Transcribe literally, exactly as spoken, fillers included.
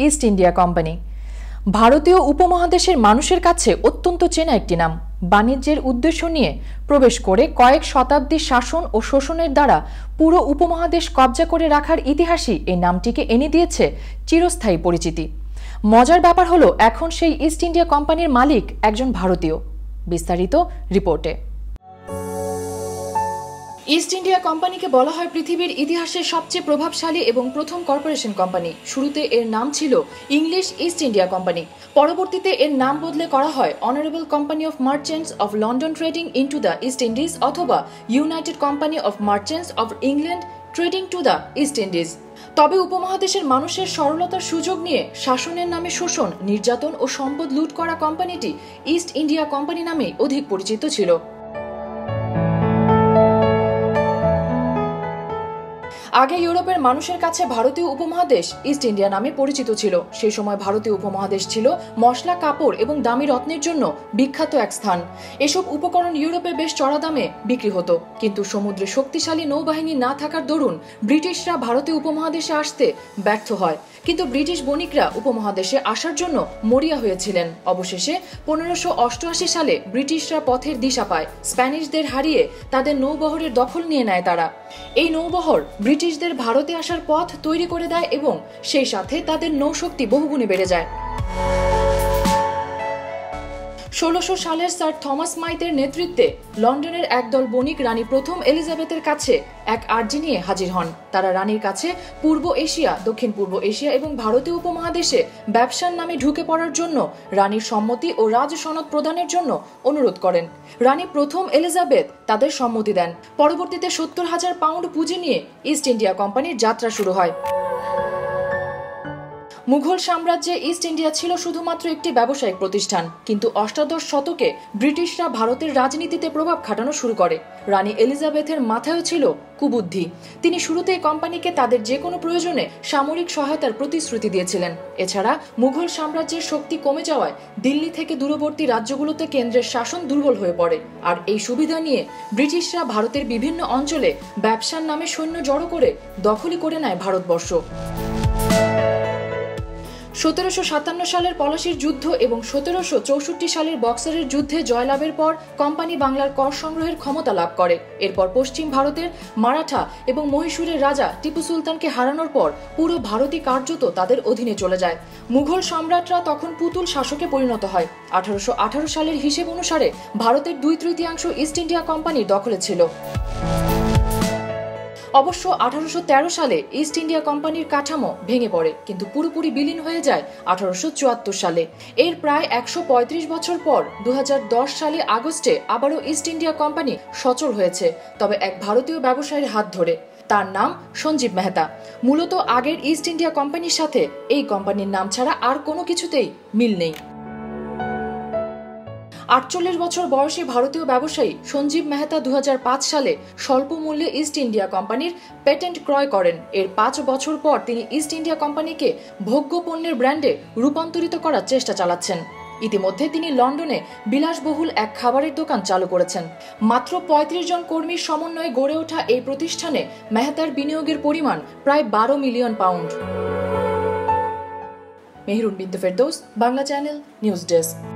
East India company. ভারতীয় উপমহাদেশের মানুষের কাছে অত্যন্ত চেনা একটি নাম। বাণিজ্যের উদ্দেশ্য নিয়ে প্রবেশ করে কয়েক শতাব্দী শাসন ও শোষণের দ্বারা পুরো উপমহাদেশ কব্জা করে রাখার ইতিহাসই এই নামটিকে এনে দিয়েছে চিরস্থায়ী পরিচিতি। মজার ব্যাপার হলো এখন সেই ইস্ট ইন্ডিয়া কোম্পানির মালিক একজন ভারতীয়। বিস্তারিত রিপোর্টে। ইস্ট ইন্ডিয়া কোম্পানিকে বলা হয় পৃথিবীর ইতিহাসের সবচেয়ে প্রভাবশালী এবং প্রথম কর্পোরেশন কোম্পানি। শুরুতে এর নাম ছিল ইংলিশ ইস্ট ইন্ডিয়া কোম্পানি। পরবর্তীতে এর নাম বদলে করা হয় honourable company of merchants of London trading into the East Indies অথবা united company of merchants of England trading to the East Indies. তবে উপমহাদেশের মানুষের সরলতার সুযোগ নিয়ে শাসনের নামে শোষণ, নির্যাতন ও সম্পদ লুট করা কোম্পানিটি ইস্ট ইন্ডিয়া কোম্পানি নামেই অধিক পরিচিত ছিল। আগে ইউরোপের মানুষের কাছে ভারতীয় উপমহাদেশ ইস্ট ইন্ডিয়া নামে পরিচিত ছিল। সেই সময় ভারতীয় উপমহাদেশ ছিল মশলা, কাপড় এবং দামি রত্নের জন্য বিখ্যাত এক স্থান। এসব উপকরণ ইউরোপে বেশ চড়া দামে বিক্রি হতো, কিন্তু সমুদ্রে শক্তিশালী নৌবাহিনী না থাকার দরুন ব্রিটিশরা ভারতীয় উপমহাদেশে আসতে ব্যর্থ হয়। কিন্তু ব্রিটিশ বণিকরা উপমহাদেশে আসার জন্য মরিয়া হয়েছিলেন। অবশেষে পনেরোশো অষ্টআশি সালে ব্রিটিশরা পথের দিশা পায়। স্প্যানিশদের হারিয়ে তাদের নৌবহরের দখল নিয়ে নেয় তারা। এই নৌবহর ব্রিটিশদের ভারতে আসার পথ তৈরি করে দেয় এবং সেই সাথে তাদের নৌশক্তি বহুগুণে বেড়ে যায়। ষোলোশো সালের স্যার থমাস মাইতের নেতৃত্বে লন্ডনের একদল বণিক রানী প্রথম এলিজাবেথের কাছে এক আর্জি নিয়ে হাজির হন। তারা রানীর কাছে পূর্ব এশিয়া, দক্ষিণ পূর্ব এশিয়া এবং ভারতীয় উপমহাদেশে ব্যবসার নামে ঢুকে পড়ার জন্য রানীর সম্মতি ও রাজ সনদ প্রদানের জন্য অনুরোধ করেন। রানী প্রথম এলিজাবেথ তাদের সম্মতি দেন। পরবর্তীতে সত্তর হাজার পাউন্ড পুঁজি নিয়ে ইস্ট ইন্ডিয়া কোম্পানির যাত্রা শুরু হয়। মুঘল সাম্রাজ্যে ইস্ট ইন্ডিয়া ছিল শুধুমাত্র একটি ব্যবসায়িক প্রতিষ্ঠান, কিন্তু অষ্টাদশ শতকে ব্রিটিশরা ভারতের রাজনীতিতে প্রভাব খাটানো শুরু করে। রানী এলিজাবেথের মাথায়ও ছিল কুবুদ্ধি। তিনি শুরুতেই কোম্পানিকে তাদের যে কোনো প্রয়োজনে সামরিক সহায়তার প্রতিশ্রুতি দিয়েছিলেন। এছাড়া মুঘল সাম্রাজ্যের শক্তি কমে যাওয়ায় দিল্লি থেকে দূরবর্তী রাজ্যগুলোতে কেন্দ্রের শাসন দুর্বল হয়ে পড়ে, আর এই সুবিধা নিয়ে ব্রিটিশরা ভারতের বিভিন্ন অঞ্চলে ব্যবসার নামে সৈন্য জড়ো করে দখলই করে নেয় ভারতবর্ষ। সতেরোশো সাতান্ন সালের পলাশির যুদ্ধ এবং সতেরোশো চৌষট্টি সালের বক্সারের যুদ্ধে জয়লাভের পর কোম্পানি বাংলার কর সংগ্রহের ক্ষমতা লাভ করে। এরপর পশ্চিম ভারতের মারাঠা এবং মহীশূরের রাজা টিপু সুলতানকে হারানোর পর পুরো ভারতই কার্যত তাদের অধীনে চলে যায়। মুঘল সম্রাটরা তখন পুতুল শাসকে পরিণত হয়। আঠারোশো আঠারো সালের হিসেব অনুসারে ভারতের দুই তৃতীয়াংশ ইস্ট ইন্ডিয়া কোম্পানির দখলে ছিল। অবশ্য আঠারোশো তেরো সালে ইস্ট ইন্ডিয়া কোম্পানির কাঠামো ভেঙে পড়ে, কিন্তু পুরোপুরি বিলীন হয়ে যায় আঠারোশো চুয়াত্তর সালে। এর প্রায় একশো পঁয়ত্রিশ বছর পর দু হাজার দশ সালে আগস্টে আবারও ইস্ট ইন্ডিয়া কোম্পানি সচল হয়েছে, তবে এক ভারতীয় ব্যবসায়ীর হাত ধরে। তার নাম সঞ্জীব মেহতা। মূলত আগের ইস্ট ইন্ডিয়া কোম্পানির সাথে এই কোম্পানির নাম ছাড়া আর কোনো কিছুতেই মিল নেই। আটচল্লিশ বছর বয়সী ভারতীয় ব্যবসায়ী সঞ্জীব মেহতা দু হাজার পাঁচ সালে স্বল্প মূল্যে ইস্ট ইন্ডিয়া কোম্পানির পেটেন্ট ক্রয় করেন। এর পাঁচ বছর পর তিনি ইস্ট ইন্ডিয়া কোম্পানিকে ভোগ্য পণ্যের ব্র্যান্ডে রূপান্তরিত করার চেষ্টা চালাচ্ছেন। ইতিমধ্যে তিনি লন্ডনে বিলাসবহুল এক খাবারের দোকান চালু করেছেন। মাত্র পঁয়ত্রিশ জন কর্মীর সমন্বয়ে গড়ে ওঠা এই প্রতিষ্ঠানে মেহতার বিনিয়োগের পরিমাণ প্রায় বারো million pound. Mehrun Binte Ferdous, Bangla channel, news desk.